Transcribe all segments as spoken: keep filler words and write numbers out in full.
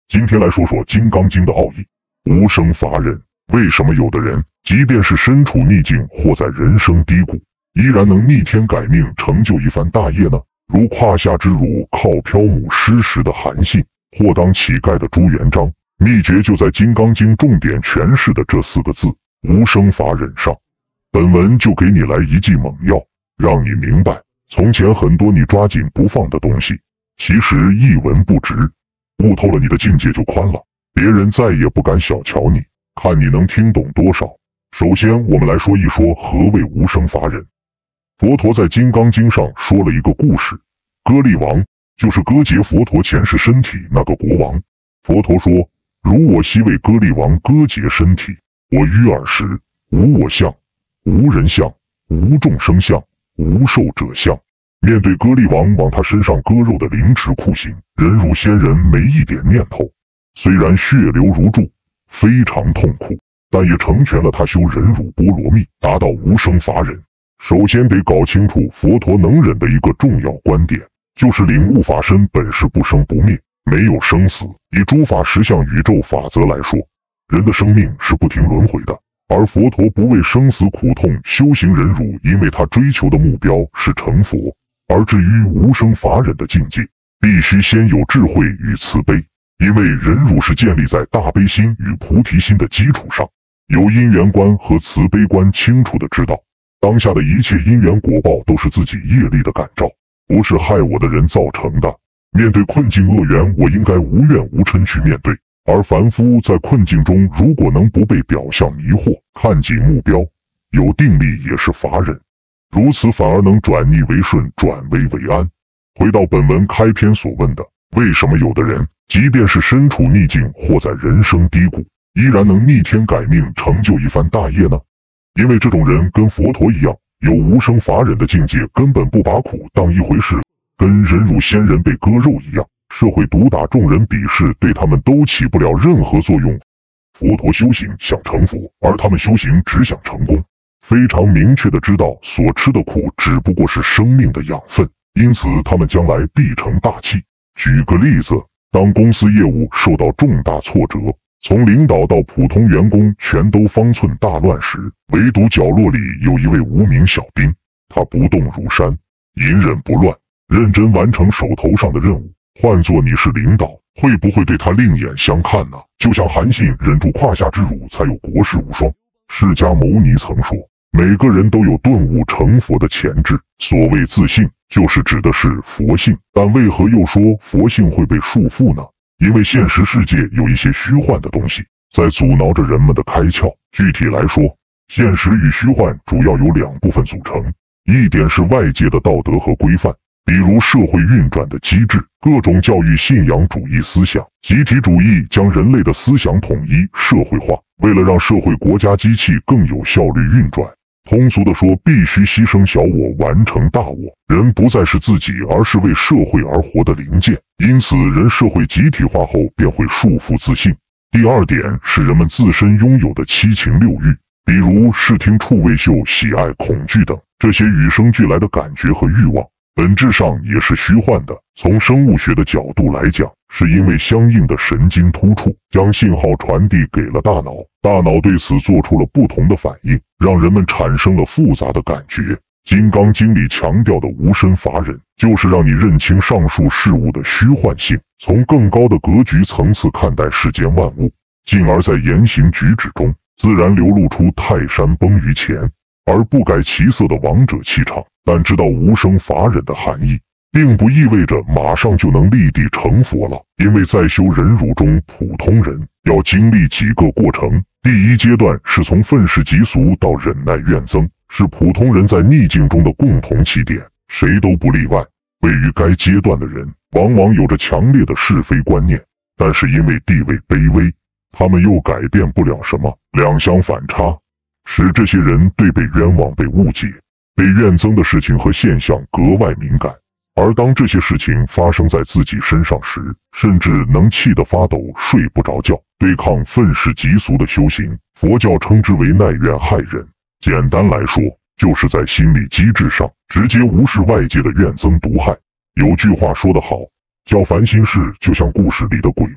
今天来说说《金刚经》的奥义。无生法忍，为什么有的人即便是身处逆境或在人生低谷，依然能逆天改命，成就一番大业呢？如胯下之辱靠漂母失时的韩信，或当乞丐的朱元璋，秘诀就在《金刚经》重点诠释的这四个字：无生法忍上。本文就给你来一剂猛药，让你明白，从前很多你抓紧不放的东西，其实一文不值。悟透了，你的境界就宽了，别人再也不敢小瞧你，看你能听懂多少。首先，我们来说一说何谓无生法忍。佛陀在《金刚经》上说了一个故事，割力王就是割截佛陀前世身体那个国王。佛陀说：如我昔为割力王割截身体，我于尔时，无我相，无人相，无众生相，无寿者相。面对割力王往他身上割肉的凌迟酷刑，忍辱仙人没一点念头。虽然血流如注，非常痛苦，但也成全了他修忍辱波罗蜜，达到无生法忍。首先得搞清楚佛陀能忍的一个重要观点，就是领悟法身本是不生不灭，没有生死。以诸法实相宇宙法则来说，人的生命是不停轮回的，而佛陀不为生死苦痛修行忍辱，因为他追求的目标是成佛。而至于无生法忍的境界，必须先有智慧与慈悲，因为忍辱是建立在大悲心与菩提心的基础上，有因缘观和慈悲观清楚的知道，当下的一切因缘果报都是自己业力的感召，不是害我的人造成的。面对困境恶缘，我应该无怨无嗔去面对。而凡夫在困境中，如果能不被表象迷惑，看紧目标，有定力也是法忍，如此反而能转逆为顺，转危为安。回到本文开篇所问的，为什么有的人即便是身处逆境或在人生低谷，依然能逆天改命，成就一番大业呢？因为这种人跟佛陀一样，有无生法忍的境界，根本不把苦当一回事，跟忍辱仙人被割肉一样，社会毒打众人鄙视，对他们都起不了任何作用。佛陀修行想成佛，而他们修行只想成功，非常明确的知道所吃的苦只不过是生命的养分，因此他们将来必成大器。举个例子，当公司业务受到重大挫折，从领导到普通员工全都方寸大乱时，唯独角落里有一位无名小兵，他不动如山，隐忍不乱，认真完成手头上的任务。换作你是领导，会不会对他另眼相看呢？就像韩信忍住胯下之辱，才有国士无双。释迦牟尼曾说，每个人都有顿悟成佛的潜质。所谓自信，就是指的是佛性。但为何又说佛性会被束缚呢？因为现实世界有一些虚幻的东西在阻挠着人们的开窍。具体来说，现实与虚幻主要有两部分组成，一点是外界的道德和规范，比如社会运转的机制，各种教育信仰主义思想，集体主义将人类的思想统一社会化，为了让社会国家机器更有效率运转，通俗的说，必须牺牲小我，完成大我。人不再是自己，而是为社会而活的零件，因此人社会集体化后便会束缚自信。第二点是人们自身拥有的七情六欲，比如视听触味嗅、喜爱恐惧等，这些与生俱来的感觉和欲望，本质上也是虚幻的。从生物学的角度来讲，是因为相应的神经突触将信号传递给了大脑，大脑对此做出了不同的反应，让人们产生了复杂的感觉。金刚经里强调的无生法忍，就是让你认清上述事物的虚幻性，从更高的格局层次看待世间万物，进而在言行举止中自然流露出泰山崩于前而不改其色的王者气场。但知道无生法忍的含义，并不意味着马上就能立地成佛了，因为在修忍辱中，普通人要经历几个过程。第一阶段是从愤世嫉俗到忍耐怨憎，是普通人在逆境中的共同起点，谁都不例外。位于该阶段的人往往有着强烈的是非观念，但是因为地位卑微，他们又改变不了什么，两相反差，使这些人对被冤枉、被误解、被怨憎的事情和现象格外敏感。而当这些事情发生在自己身上时，甚至能气得发抖，睡不着觉。对抗愤世嫉俗的修行，佛教称之为耐怨害忍。简单来说，就是在心理机制上直接无视外界的怨憎毒害。有句话说得好，叫烦心事就像故事里的鬼魅，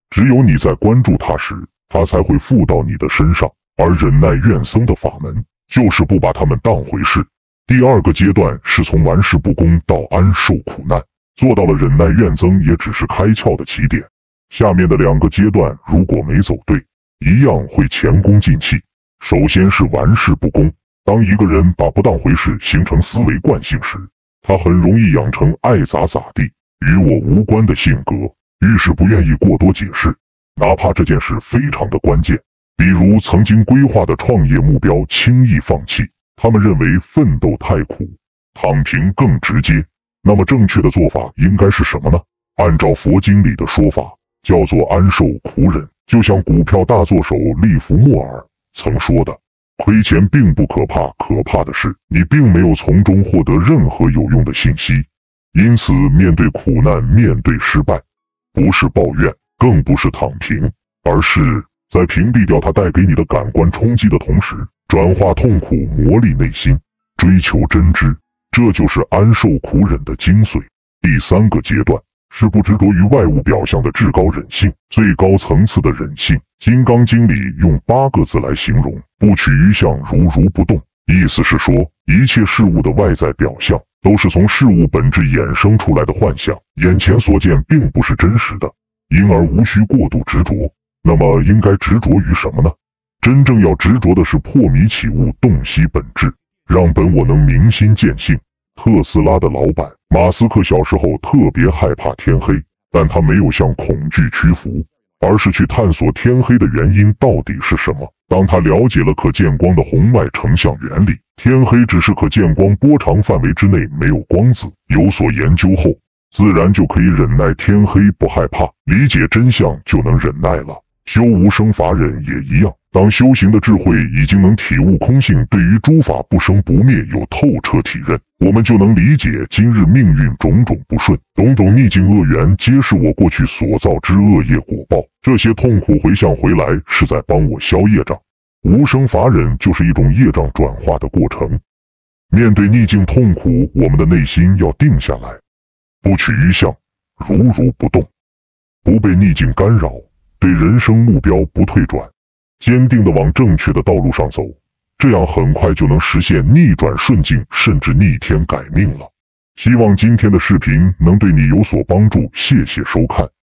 只有你在关注它时，它才会附到你的身上。而忍耐怨僧的法门，就是不把他们当回事。第二个阶段是从玩世不恭到安受苦难，做到了忍耐怨僧也只是开窍的起点。下面的两个阶段如果没走对，一样会前功尽弃。首先是玩世不恭，当一个人把不当回事形成思维惯性时，他很容易养成爱咋咋地、与我无关的性格，遇事不愿意过多解释，哪怕这件事非常的关键。比如曾经规划的创业目标轻易放弃，他们认为奋斗太苦，躺平更直接。那么正确的做法应该是什么呢？按照佛经里的说法，叫做安受苦忍。就像股票大作手利弗莫尔曾说的，亏钱并不可怕，可怕的是你并没有从中获得任何有用的信息。因此面对苦难，面对失败，不是抱怨，更不是躺平，而是在屏蔽掉它带给你的感官冲击的同时，转化痛苦，磨砺内心，追求真知，这就是安受苦忍的精髓。第三个阶段是不执着于外物表象的至高忍性，最高层次的忍性。《金刚经》里用八个字来形容：不取于相，如如不动。意思是说，一切事物的外在表象都是从事物本质衍生出来的幻象，眼前所见并不是真实的，因而无需过度执着。那么应该执着于什么呢？真正要执着的是破迷起悟，洞悉本质，让本我能明心见性。特斯拉的老板马斯克小时候特别害怕天黑，但他没有向恐惧屈服，而是去探索天黑的原因到底是什么。当他了解了可见光的红外成像原理，天黑只是可见光波长范围之内没有光子，有所研究后，自然就可以忍耐天黑，不害怕，理解真相就能忍耐了。修无生法忍也一样，当修行的智慧已经能体悟空性，对于诸法不生不灭有透彻体认，我们就能理解今日命运种种不顺，种种逆境恶缘，皆是我过去所造之恶业果报。这些痛苦回向回来，是在帮我消业障。无生法忍就是一种业障转化的过程。面对逆境痛苦，我们的内心要定下来，不取于相，如如不动，不被逆境干扰，对人生目标不退转，坚定地往正确的道路上走，这样很快就能实现逆转顺境，甚至逆天改命了。希望今天的视频能对你有所帮助，谢谢收看。